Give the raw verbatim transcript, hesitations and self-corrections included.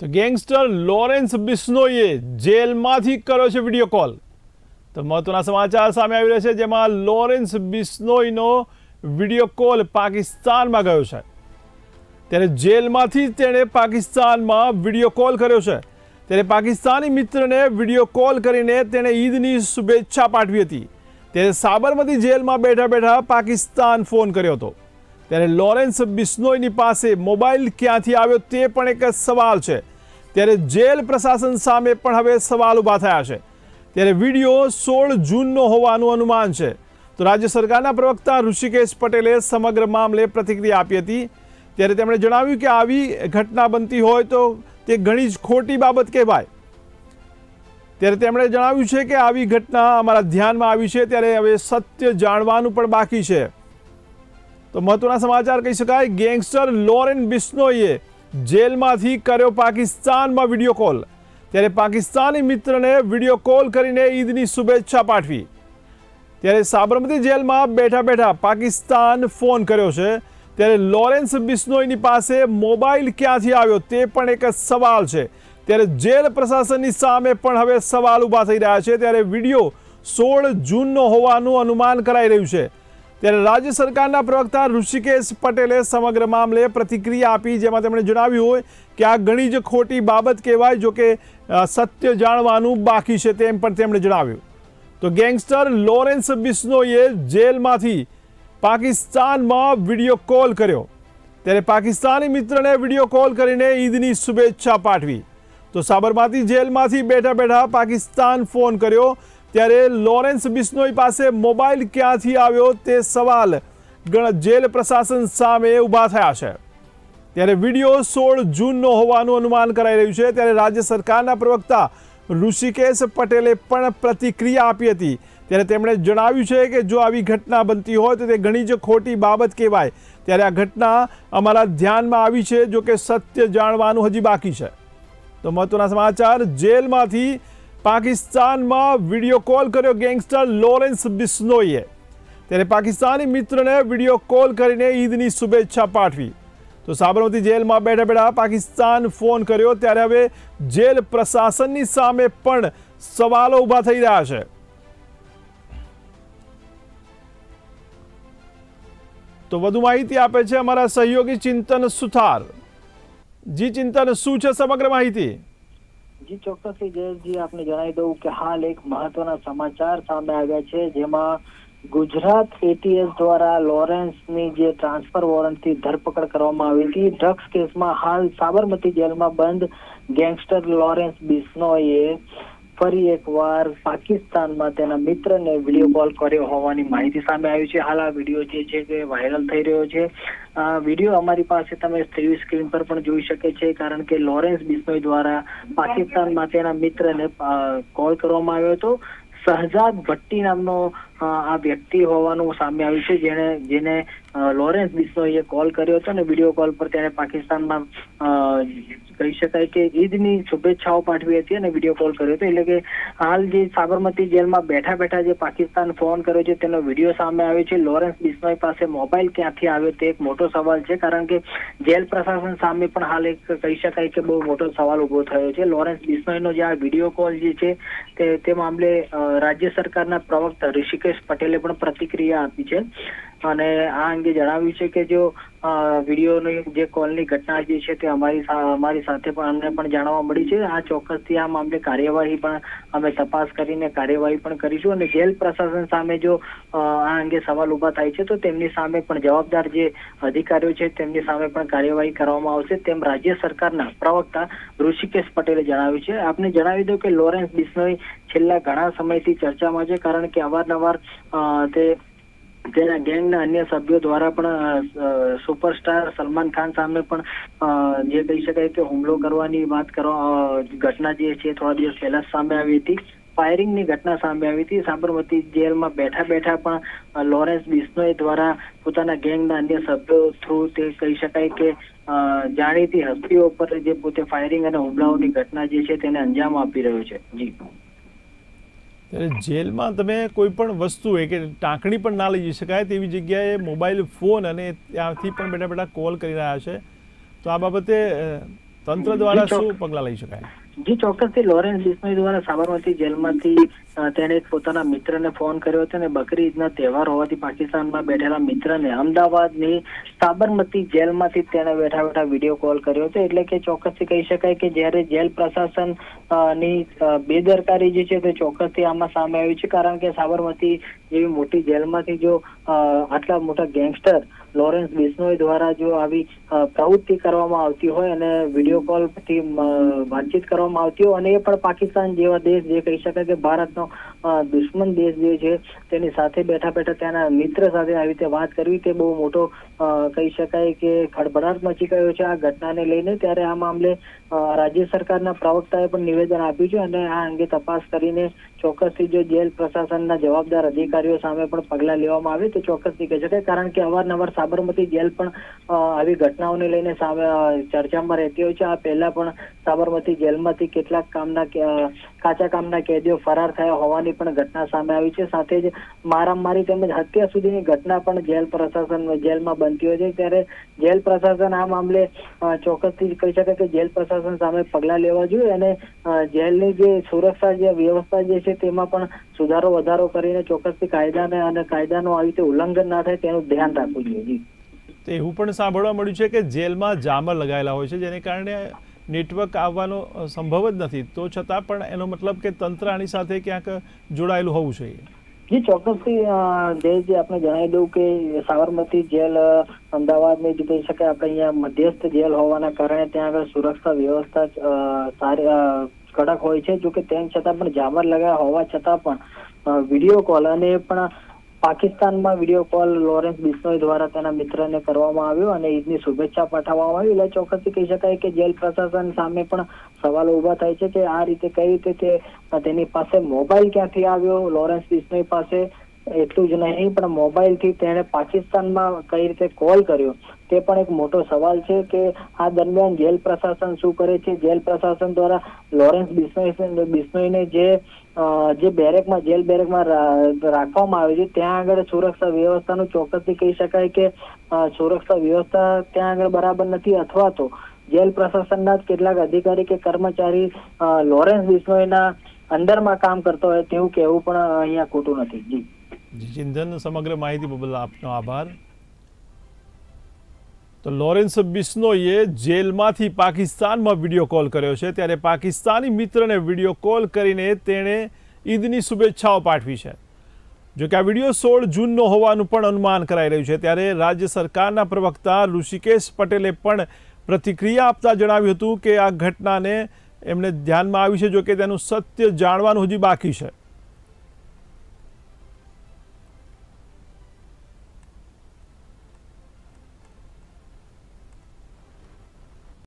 તો gangster Lawrence બિશ્નોઈએ જેલમાંથી કર્યો છે વિડીયો કોલ। તો મહત્વના સમાચાર સામે આવી રહ્યા છે, જેમાં લોરેન્સ બિશ્નોઈનો વિડીયો કોલ પાકિસ્તાનમાં ગયો છે। ત્યારે જેલમાંથી તેણે પાકિસ્તાનમાં વિડીયો કોલ કર્યો છે। ત્યારે પાકિસ્તાની મિત્રને વિડીયો કોલ કરીને તેણે ઈદની શુભેચ્છા પાઠવી હતી। ત્યારે સાબરમતી જેલમાં બેઠા બેઠા પાકિસ્તાન ફોન કર્યો હતો। ત્યારે લોરેન્સ બિશ્નોઈની પાસે મોબાઈલ ક્યાંથી આવ્યો તે પણ એક સવાલ છે। ત્યારે જેલ પ્રશાસન સામે પણ હવે સવાલ ઊભા થયા છે। ત્યારે વિડીયો સોળ જૂનનો હોવાનું અનુમાન છે। તો રાજ્ય સરકારના પ્રવક્તા ઋષિકેશ પટેલે સમગ્ર મામલે પ્રતિક્રિયા આપી હતી। ત્યારે તેમણે જણાવ્યું કે આવી ઘટના બનતી હોય તો તે ઘણી જ ખોટી બાબત કહેવાય। ત્યારે તેમણે જણાવ્યું છે કે આવી ઘટના અમારા ધ્યાનમાં આવી છે, ત્યારે હવે સત્ય જાણવાનું પણ બાકી છે। તો મહત્વના સમાચાર કહી શકાય, ગેંગસ્ટર લોરેન્સ બિશ્નોઈએ જેલમાંથી કર્યો પાકિસ્તાનમાં વિડીયો કોલ। ત્યારે પાકિસ્તાની મિત્રને વિડીયો કોલ કરીને ઈદની શુભેચ્છા પાઠવી। ત્યારે સાબરમતી જેલમાં બેઠા બેઠા પાકિસ્તાન ફોન કર્યો છે। ત્યારે લોરેન્સ બિશ્નોઈની પાસે મોબાઈલ ક્યાંથી આવ્યો તે પણ એક સવાલ છે। ત્યારે જેલ પ્રશાસનની સામે પણ હવે સવાલ ઊભા થઈ રહ્યા છે। ત્યારે વિડીયો સોળ જૂનનો હોવાનું અનુમાન કરાઈ રહ્યું છે। ત્યારે રાજ્ય સરકારના પ્રવક્તા ઋષિકેશ પટેલે સમગ્ર મામલે પ્રતિક્રિયા આપી, જેમાં તેમણે જણાવ્યું હોય કે આ ઘણી જ ખોટી બાબત કહેવાય, જો કે સત્ય જાણવાનું બાકી છે તેમ પણ તેમણે જણાવ્યું। તો ગેંગસ્ટર લોરેન્સ બિશ્નોઈએ જેલમાંથી પાકિસ્તાનમાં વિડીયો કોલ કર્યો। ત્યારે પાકિસ્તાની મિત્રને વિડીયો કોલ કરીને ઈદની શુભેચ્છા પાઠવી। તો સાબરમતી જેલમાંથી બેઠા બેઠા પાકિસ્તાન ફોન કર્યો। ત્યારે લોરેન્સ બિશ્નોઈ પાસે મોબાઈલ ક્યાંથી આવ્યો તે સવાલ જેલ પ્રશાસન સામે ઊભા થયા છે। ત્યારે વિડીયો સોળ જૂનનો હોવાનું અનુમાન કરાઈ રહ્યું છે। ત્યારે રાજ્ય સરકારના પ્રવક્તા ઋષિકેશ પટેલે પણ પ્રતિક્રિયા આપી હતી। ત્યારે તેમણે જણાવ્યું છે કે જો આવી ઘટના બનતી હોય તો તે ઘણી જ ખોટી બાબત કહેવાય। ત્યારે આ ઘટના અમારા ધ્યાનમાં આવી છે, જો કે સત્ય જાણવાનું હજી બાકી છે। તો મહત્વના સમાચાર, જેલમાંથી પાકિસ્તાનમાં વિડીયો કોલ કર્યો ગેંગસ્ટર લોરેન્સ બિશ્નોઈએ। ત્યારે પાકિસ્તાની મિત્રને વિડીયો કોલ કરીને ઈદની શુભેચ્છા પાઠવી। તો સાબરમતી જેલમાં બેઠા બેઠા પાકિસ્તાન ફોન કર્યો। ત્યારે હવે જેલ પ્રશાસનની સામે પણ સવાલો ઊભા થઈ રહ્યા છે। તો વધુ માહિતી આપે છે અમારા સહયોગી ચિંતન સુથાર। જી ચિંતન, શું છે સમગ્ર માહિતી? જી ચોક્કસથી જયેશજી, આપને જણાવી દઉં કે હાલ એક મહત્વના સમાચાર સામે આવ્યા છે, જેમાં ગુજરાત એટીએસ દ્વારા લોરેન્સની જે ટ્રાન્સફર વોરંટથી ધરપકડ કરવામાં આવી હતી। ડ્રગ્સ કેસમાં હાલ સાબરમતી જેલમાં બંધ ગેંગસ્ટર લોરેન્સ બિશ્નોઈએ ફરી એકવાર પાકિસ્તાનમાં તેના મિત્રને વિડીયો કોલ કર્યો હોવાની માહિતી સામે આવી છે। હાલ આ વિડીયો જે છે તે વાયરલ થઈ રહ્યો છે। આ વિડીયો અમારી પાસે તમે ટીવી સ્ક્રીન પર પણ જોઈ શકે છે, કારણ કે લોરેન્સ બિશ્નોઈ દ્વારા પાકિસ્તાનમાં તેના મિત્રને કોલ કરવામાં આવ્યો હતો। શહજાદ ભટ્ટી નામનો આ વ્યક્તિ હોવાનું સામે આવ્યું છે, જેને જેને લોરેન્સ બિશ્નોઈએ કોલ કર્યો હતો અને વિડીયો કોલ પર તેને પાકિસ્તાનમાં કહી શકાય કે ઈદની શુભેચ્છાઓ પાઠવી હતી અને વિડીયો કોલ કર્યો હતો। એટલે કે હાલ જે સાબરમતી જેલમાં બેઠા બેઠા જે પાકિસ્તાન ફોન કર્યો છે તેનો વિડીયો સામે આવ્યો છે। લોરેન્સ બિશ્નોઈ પાસે મોબાઈલ ક્યાંથી આવ્યો તે એક મોટો સવાલ છે, કારણ કે જેલ પ્રશાસન સામે પણ હાલ એક કહી શકાય કે બહુ મોટો સવાલ ઉભો થયો છે। લોરેન્સ બિશ્નોઈનો જે આ વિડીયો કોલ જે છે તે તે મામલે રાજ્ય સરકારના પ્રવક્તા ઋષિકેશ પટેલે પણ પ્રતિક્રિયા આપી છે અને આ અંગે જણાવ્યું છે કે જો વિડીયોની જે કોલની ઘટના જે છે તે અમારી અમારી સાથે પણ અમને પણ જાણવા મળી છે। આ ચોક્કસથી આ મામલે કાર્યવાહી પણ અમે તપાસ કરીને કાર્યવાહી પણ કરીશું અને જેલ પ્રશાસન સામે જો આ અંગે સવાલ ઊભા થાય છે તો તેમની સામે પણ જવાબદાર જે અધિકારીઓ છે તેમની સામે પણ કાર્યવાહી કરવામાં આવશે, તેમ રાજ્ય સરકારના પ્રવક્તા ઋષિકેશ પટેલે જણાવ્યું છે। આપને જણાવી દઉં કે લોરેન્સ બિશ્નોઈ છેલ્લા ઘણા સમયથી ચર્ચામાં છે, કારણ કે અવારનવાર તે તેના ગેંગના અન્ય સભ્યો દ્વારા પણ સુપરસ્ટાર સલમાન ખાન સામે પણ જે કહી શકાય કે હુમલો કરવાની વાત કરવા ઘટના જે છે થોડા દિવસ પહેલા સામે આવી હતી। ફાયરિંગની ઘટના સામે આવી હતી। સાબરમતી જેલમાં બેઠા બેઠા પણ લોરેન્સ બિશ્નોઈ દ્વારા પોતાના ગેંગના અન્ય સભ્યો થ્રુ તે કહી શકાય કે જાણીતી હસ્તીઓ પર જે પોતે ફાયરિંગ અને હુમલાઓની ઘટના જે છે તેને અંજામ આપી રહ્યો છે। જી, જેલમાં તમે કોઈ પણ વસ્તુ હોય કે ટાંકણી પણ ના લઈ જઈ શકાય તેવી જગ્યાએ મોબાઈલ ફોન અને ત્યાંથી પણ બેઠા બેઠા કોલ કરી રહ્યા છે। તો આ બાબતે તંત્ર દ્વારા શું પગલાં લઈ શકાય? જી ચોક્કસથી લોરેન્સ બિશ્નોઈ દ્વારા સાબરમતી જેલમાંથી તેણે એક પોતાના મિત્રને ફોન કર્યો હતો અને બકરી ઈદના તહેવાર હોવાથી પાકિસ્તાનમાં બેઠેલા મિત્રને અમદાવાદની સાબરમતી જેલમાંથી તેણે બેઠા બેઠા વિડીયો કોલ કર્યો હતો. એટલે કે ચોક્કસથી કહી શકાય કે જ્યારે જેલ પ્રશાસન ની બેદરકારી જે છે તે ચોક્કસથી આમાં સામે આવી છે. કારણ કે સાબરમતી જેવી મોટી જેલમાંથી જો આટલા મોટા ગેંગસ્ટર લોરેન્સ બિશ્નોઈ દ્વારા જો આવી પ્રવૃત્તિ કરવામાં આવતી હોય અને વિડીયો કોલ થી વાતચીત કરવામાં આવતી હોય, અને એ પણ પાકિસ્તાન જેવા દેશ, જે કહી શકાય કે ભારતનો દુશ્મન દેશ જે છે, તેની સાથે બેઠા બેઠા તેના મિત્ર સાથે આવી રીતે વાત કરવી, તે બહુ મોટો કહી શકાય કે ખળભળાટ મચી ગયો છે આ ઘટનાને લઈને. ત્યારે આ મામલે રાજ્ય સરકારના પ્રવક્તાએ પણ નિવેદન આપ્યું છે અને આ અંગે તપાસ કરીને ચોક્કસથી જો જેલ પ્રશાસનના જવાબદાર અધિકારીઓ સામે પણ પગલાં લેવામાં આવે તો ચોક્કસથી કહી શકાય. કારણ કે અવારનવાર સાબરમતી જેલ પણ આવી ઘટનાઓને લઈને સામે ચર્ચામાં રહેતી હોય છે. આ પહેલા પણ સાબરમતી જેલમાંથી કેટલાક કામના કાચા કામના કેદીઓ ફરાર થયા હોવાની પણ ઘટના સામે આવી છે. સાથે જ મારામારી તેમજ હત્યા સુધીની ઘટના પણ જેલ પ્રશાસન જેલમાં બનતી હોય છે. ત્યારે જેલ પ્રશાસન આ મામલે ચોક્કસથી કહી શકાય કે જેલ પ્રશાસન સામે પગલાં લેવા જોઈએ અને જેલની જે સુરક્ષા જે વ્યવસ્થા જે છે તેમાં પણ સુધારો વધારો કરીને ચોક્કસથી કાયદાને અને કાયદાનું આવી રીતે ઉલ્લંઘન ના થાય તેનું ધ્યાન રાખવું જોઈએ. તો એવું પણ સાંભળવા મળ્યું છે કે જેલમાં જામર લગાવેલા હોય છે, જેને કારણે નેટવર્ક આવવાનો સંભવ જ નથી, તો છતાં પણ એનો મતલબ કે તંત્ર આની સાથે ક્યાંક જોડાયેલું હોવું જોઈએ. જી ચોક્કસથી જયેશજી આપણે જણાવી દઉં કે સાબરમતી જેલ અમદાવાદની જે કહી શકાય આપણે અહીંયા મધ્યસ્થ જેલ હોવાના કારણે ત્યાં આગળ સુરક્ષા વ્યવસ્થા સારી કડક હોય છે. જો કે તેમ છતાં પણ જામર લગાવ્યા હોવા છતાં પણ વિડીયો કોલ અને પણ પાકિસ્તાનમાં વિડીયો કોલ લોરેન્સ બિશ્નોઈ દ્વારા તેના મિત્રને કરવામાં આવ્યો અને ઈદની શુભેચ્છા પાઠવવામાં આવી. એટલે ચોક્કસથી કહી શકાય કે જેલ પ્રશાસન સામે પણ સવાલો ઉભા થાય છે કે આ રીતે કઈ રીતે તે તેની પાસે મોબાઈલ ક્યાંથી આવ્યો લોરેન્સ બિશ્નોઈ પાસે. એટલું જ નહીં પણ મોબાઈલથી તેણે પાકિસ્તાનમાં કઈ રીતે કોલ કર્યો તે પણ એક મોટો સવાલ છે કે આ દરમિયાન જેલ પ્રશાસન શું કરે છે. જેલ પ્રશાસન દ્વારા લોરેન્સ બિશ્નોઈ બિશ્નોઈને જે જે બેરેકમાં જેલ બેરેકમાં રાખવામાં આવે છે ત્યાં આગળ સુરક્ષા વ્યવસ્થાનું ચોક્કસથી કહી શકાય કે સુરક્ષા વ્યવસ્થા ત્યાં આગળ બરાબર નથી, અથવા તો જેલ પ્રશાસનના જ કેટલાક અધિકારી કે કર્મચારી લોરેન્સ બિશ્નોઈના અંડરમાં કામ કરતો હોય તેવું કહેવું પણ અહીંયા ખોટું નથી. જી ચિંતન, સમગ્ર માહિતી બદલ આપનો આભાર. તો લોરેન્સ બિશ્નોઈએ જેલમાંથી પાકિસ્તાનમાં વિડીયો કોલ કર્યો છે, ત્યારે પાકિસ્તાની મિત્રને વિડીયો કોલ કરીને તેણે ઈદની શુભેચ્છાઓ પાઠવી છે. જો કે આ વિડીયો સોળ જૂનનો હોવાનું પણ અનુમાન કરાઈ રહ્યું છે. ત્યારે રાજ્ય સરકારના પ્રવક્તા ઋષિકેશ પટેલે પણ પ્રતિક્રિયા આપતા જણાવ્યું હતું કે આ ઘટનાને એમને ધ્યાનમાં આવી છે, જો કે તેનું સત્ય જાણવાનું હજી બાકી છે.